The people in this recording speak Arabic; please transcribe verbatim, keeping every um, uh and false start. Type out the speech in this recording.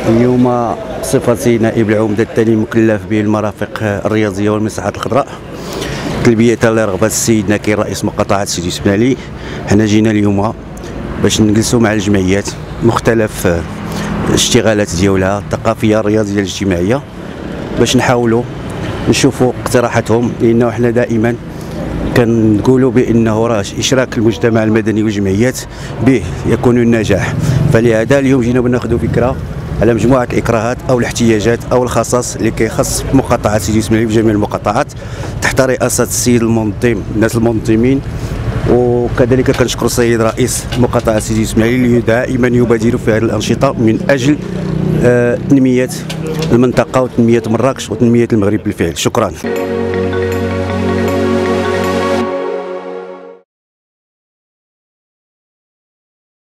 اليوم صفتي نائب العمده الثاني المكلف بالمرافق الرياضيه والمساحات الخضراء، تلبيه لرغبه السيد ناكي رئيس مقاطعه سيدي اسماعيلي. حنا جينا اليوم باش نجلسوا مع الجمعيات مختلف الاشتغالات ديالها الثقافيه الرياضيه الاجتماعيه، باش نحاولوا نشوفوا اقتراحاتهم، لانه حنا دائما كنقولوا بانه راه اشراك المجتمع المدني والجمعيات به يكون النجاح. فلهذا اليوم جينا بناخذوا فكره على مجموعه الاكراهات او الاحتياجات او الخصائص اللي كيخص مقاطعه سيدي اسماعيلي في جميع المقاطعات تحت رئاسه السيد المنظم الناس المنظمين. وكذلك كنشكر السيد رئيس مقاطعه سيدي اسماعيلي اللي دائما يبادر في هذه الانشطه من اجل آه تنميه المنطقه وتنميه مراكش وتنميه المغرب بالفعل. شكرا.